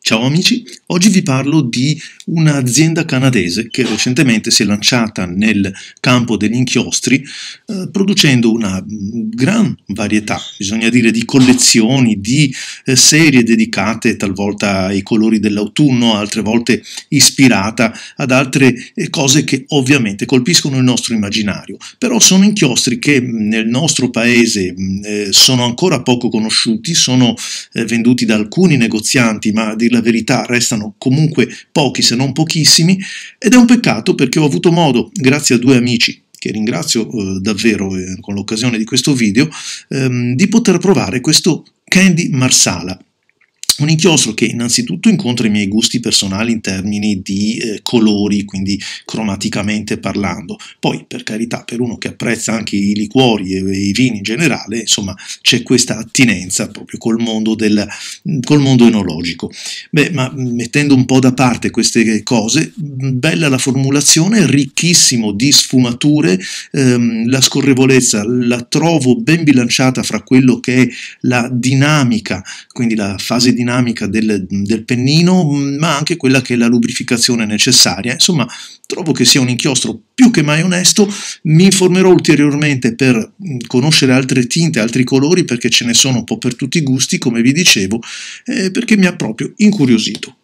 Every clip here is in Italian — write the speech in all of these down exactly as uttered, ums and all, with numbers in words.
Ciao amici, oggi vi parlo di un'azienda canadese che recentemente si è lanciata nel campo degli inchiostri eh, producendo una gran varietà, bisogna dire, di collezioni, di eh, serie dedicate talvolta ai colori dell'autunno, altre volte ispirata ad altre eh, cose che ovviamente colpiscono il nostro immaginario, però sono inchiostri che nel nostro paese eh, sono ancora poco conosciuti, sono eh, venduti da alcuni negozianti, ma a dir la verità restano comunque pochi se non pochissimi, ed è un peccato perché ho avuto modo, grazie a due amici che ringrazio eh, davvero eh, con l'occasione di questo video, ehm, di poter provare questo Candy Marsala. Un inchiostro che innanzitutto incontra i miei gusti personali in termini di eh, colori, quindi cromaticamente parlando. Poi, per carità, per uno che apprezza anche i liquori e, e i vini in generale, insomma, c'è questa attinenza proprio col mondo, del, col mondo enologico. Beh, ma mettendo un po' da parte queste cose, bella la formulazione, ricchissimo di sfumature, ehm, la scorrevolezza la trovo ben bilanciata fra quello che è la dinamica, quindi la fase dinamica dinamica del, del pennino, ma anche quella che è la lubrificazione necessaria. Insomma, trovo che sia un inchiostro più che mai onesto. Mi informerò ulteriormente per conoscere altre tinte, altri colori, perché ce ne sono un po' per tutti i gusti, come vi dicevo, eh, perché mi ha proprio incuriosito.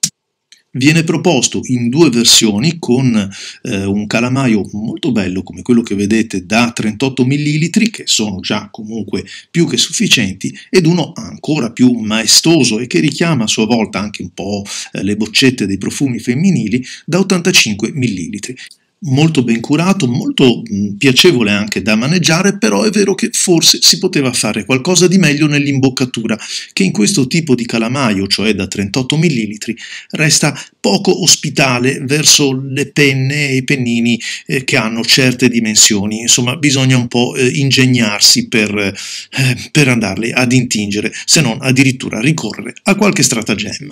Viene proposto in due versioni con eh, un calamaio molto bello come quello che vedete da trentotto millilitri, che sono già comunque più che sufficienti, ed uno ancora più maestoso e che richiama a sua volta anche un po' eh, le boccette dei profumi femminili da ottantacinque millilitri. Molto ben curato, molto mh, piacevole anche da maneggiare, però è vero che forse si poteva fare qualcosa di meglio nell'imboccatura, che in questo tipo di calamaio, cioè da trentotto millilitri, resta poco ospitale verso le penne e i pennini eh, che hanno certe dimensioni. Insomma, bisogna un po' eh, ingegnarsi per, eh, per andarli ad intingere, se non addirittura ricorrere a qualche stratagemma.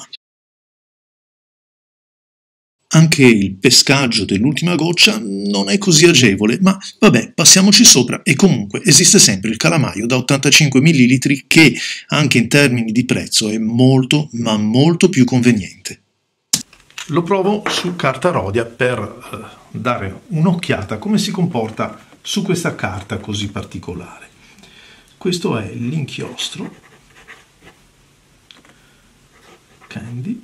Anche il pescaggio dell'ultima goccia non è così agevole, ma vabbè, passiamoci sopra, e comunque esiste sempre il calamaio da ottantacinque millilitri che anche in termini di prezzo è molto, ma molto più conveniente. Lo provo su carta Rhodia per eh, dare un'occhiata a come si comporta su questa carta così particolare. Questo è l'inchiostro Candy.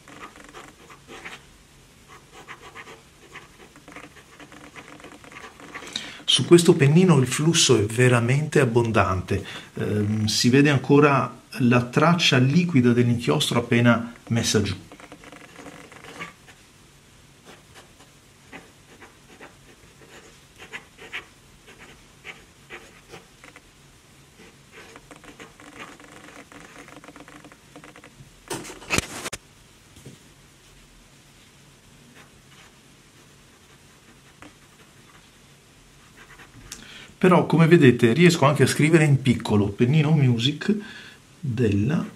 Su questo pennino il flusso è veramente abbondante, eh, si vede ancora la traccia liquida dell'inchiostro appena messa giù. Però, come vedete, riesco anche a scrivere in piccolo, pennino Music della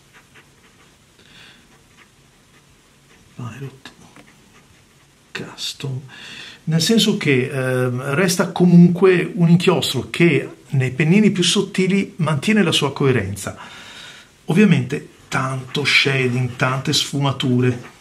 Pilot Custom, nel senso che eh, resta comunque un inchiostro che nei pennini più sottili mantiene la sua coerenza. Ovviamente tanto shading, tante sfumature,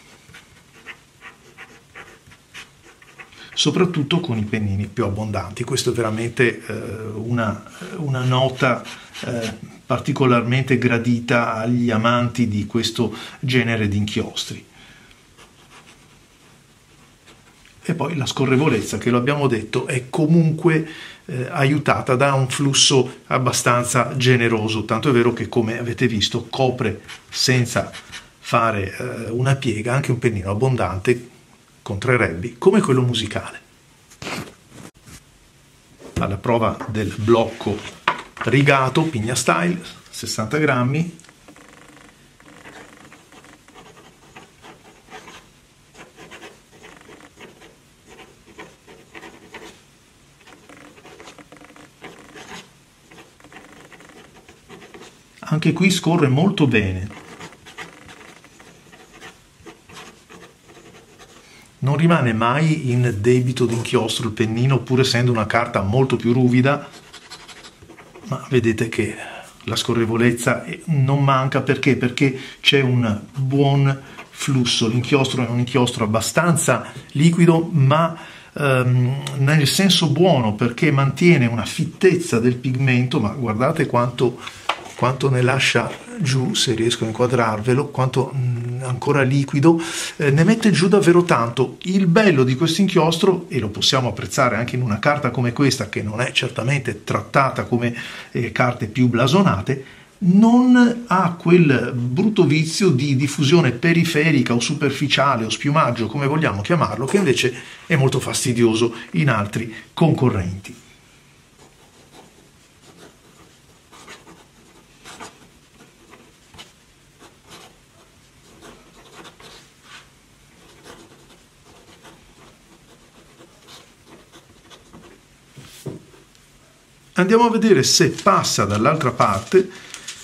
soprattutto con i pennini più abbondanti. Questo è veramente eh, una, una nota eh, particolarmente gradita agli amanti di questo genere di inchiostri. E poi la scorrevolezza, che lo abbiamo detto, è comunque eh, aiutata da un flusso abbastanza generoso, tanto è vero che, come avete visto, copre senza fare eh, una piega anche un pennino abbondante con tre rebbi come quello musicale. Alla prova del blocco rigato Pigna Style, sessanta grammi, anche qui scorre molto bene. Non rimane mai in debito d'inchiostro il pennino, pur essendo una carta molto più ruvida, ma vedete che la scorrevolezza non manca. Perché? Perché c'è un buon flusso, l'inchiostro è un inchiostro abbastanza liquido, ma ehm, nel senso buono, perché mantiene una fittezza del pigmento, ma guardate quanto, quanto ne lascia giù, se riesco a inquadrarvelo, quanto mh, ancora liquido, eh, ne mette giù davvero tanto. Il bello di questo inchiostro, e lo possiamo apprezzare anche in una carta come questa, che non è certamente trattata come eh, carte più blasonate, non ha quel brutto vizio di diffusione periferica o superficiale o spiumaggio, come vogliamo chiamarlo, che invece è molto fastidioso in altri concorrenti. Andiamo a vedere se passa dall'altra parte.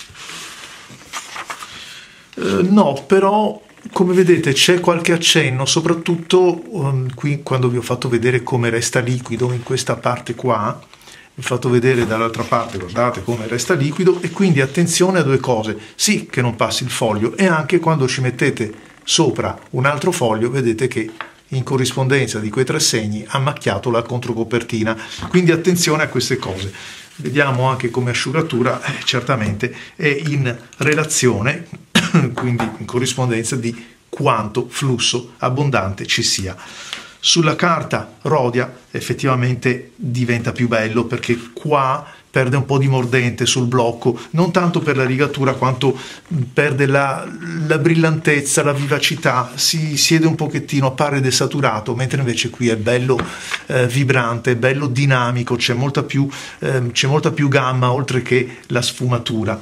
Uh, no, però come vedete c'è qualche accenno, soprattutto um, qui quando vi ho fatto vedere come resta liquido in questa parte qua, vi ho fatto vedere dall'altra parte, guardate come resta liquido, e quindi attenzione a due cose: sì che non passi il foglio, e anche quando ci mettete sopra un altro foglio vedete che in corrispondenza di quei tre segni ha macchiato la controcopertina, quindi attenzione a queste cose. Vediamo anche come asciugatura, eh, certamente è in relazione, quindi in corrispondenza di quanto flusso abbondante ci sia. Sulla carta Rhodia effettivamente diventa più bello, perché qua perde un po' di mordente sul blocco, non tanto per la rigatura quanto perde la, la brillantezza, la vivacità, si siede un pochettino, appare desaturato, mentre invece qui è bello eh, vibrante, bello dinamico, c'è molta più, eh, c'è molta più gamma oltre che la sfumatura.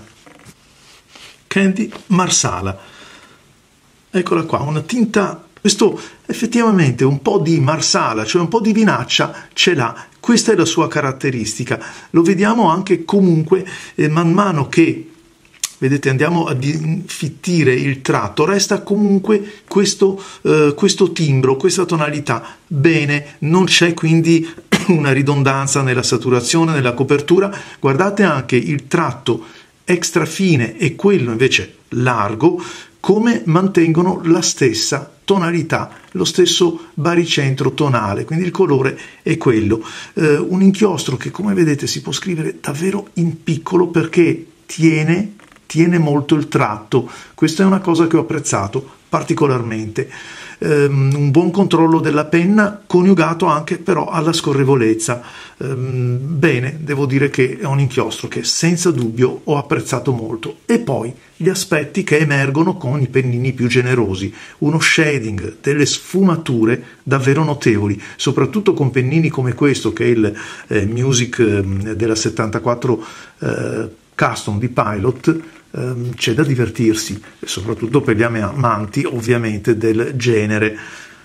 Candy Marsala, eccola qua, una tinta. Questo effettivamente un po' di marsala, cioè un po' di vinaccia, ce l'ha. Questa è la sua caratteristica. Lo vediamo anche comunque eh, man mano che, vedete, andiamo ad infittire il tratto, resta comunque questo, eh, questo timbro, questa tonalità. Bene, non c'è quindi una ridondanza nella saturazione, nella copertura. Guardate anche il tratto extra fine e quello invece largo, come mantengono la stessa tonalità, lo stesso baricentro tonale, quindi il colore è quello. Eh, un inchiostro che, come vedete, si può scrivere davvero in piccolo perché tiene, tiene molto il tratto. Questa è una cosa che ho apprezzato particolarmente. Um, un buon controllo della penna coniugato anche però alla scorrevolezza. Um, bene, devo dire che è un inchiostro che senza dubbio ho apprezzato molto. E poi gli aspetti che emergono con i pennini più generosi, uno shading, delle sfumature davvero notevoli, soprattutto con pennini come questo che è il eh, Music eh, della settantaquattro eh, Custom di Pilot. C'è da divertirsi, soprattutto per gli amanti ovviamente del genere.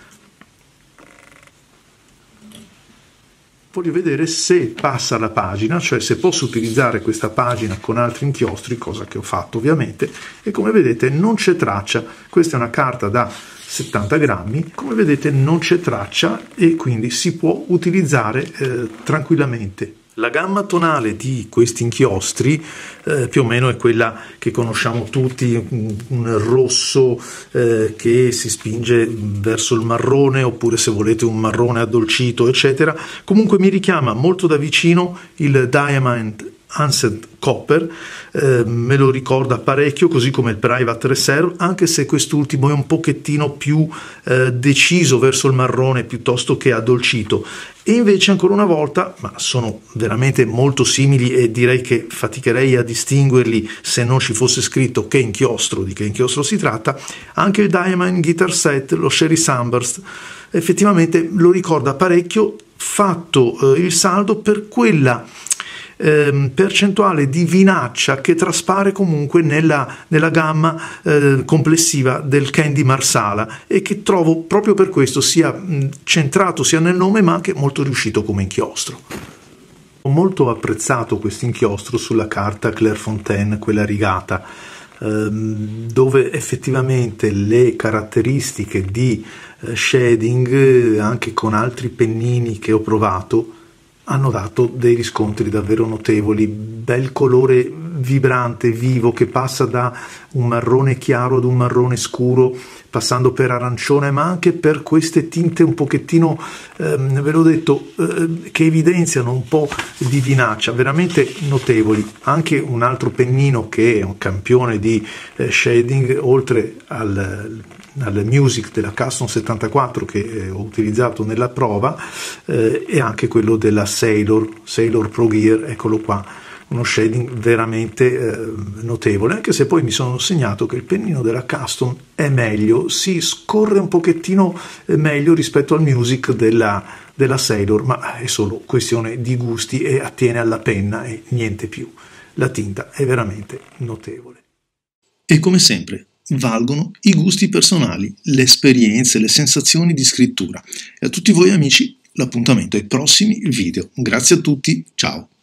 Voglio vedere se passa la pagina, cioè se posso utilizzare questa pagina con altri inchiostri, cosa che ho fatto ovviamente, e come vedete non c'è traccia. Questa è una carta da settanta grammi, come vedete non c'è traccia e quindi si può utilizzare eh, tranquillamente. La gamma tonale di questi inchiostri eh, più o meno è quella che conosciamo tutti, un, un rosso eh, che si spinge verso il marrone, oppure se volete un marrone addolcito, eccetera. Comunque mi richiama molto da vicino il Diamond Ancient Copper, eh, me lo ricorda parecchio, così come il Private Reserve, anche se quest'ultimo è un pochettino più eh, deciso verso il marrone piuttosto che addolcito. E invece ancora una volta, ma sono veramente molto simili e direi che faticherei a distinguerli se non ci fosse scritto che inchiostro, di che inchiostro si tratta, anche il Diamond Guitar Set, lo Sherry Sunburst, effettivamente lo ricorda parecchio, fatto eh, il saldo per quella eh, percentuale di vinaccia che traspare comunque nella, nella gamma eh, complessiva del Candy Marsala, e che trovo proprio per questo sia mh, centrato sia nel nome ma anche molto riuscito come inchiostro. Ho molto apprezzato questo inchiostro sulla carta Clairefontaine, quella rigata, ehm, dove effettivamente le caratteristiche di eh, shading, anche con altri pennini che ho provato, hanno dato dei riscontri davvero notevoli. Bel colore vibrante, vivo, che passa da un marrone chiaro ad un marrone scuro, passando per arancione, ma anche per queste tinte un pochettino, ehm, ve l'ho detto, eh, che evidenziano un po' di vinaccia, veramente notevoli. Anche un altro pennino che è un campione di eh, shading, oltre al, al Music della Custom settantaquattro che eh, ho utilizzato nella prova, eh, e anche quello della Sailor, Sailor Pro Gear, eccolo qua. Uno shading veramente eh, notevole, anche se poi mi sono segnato che il pennino della Custom è meglio, si scorre un pochettino meglio rispetto al Music della, della Sailor, ma è solo questione di gusti e attiene alla penna e niente più. La tinta è veramente notevole. E come sempre valgono i gusti personali, le esperienze, le sensazioni di scrittura. E a tutti voi amici l'appuntamento ai prossimi video. Grazie a tutti, ciao!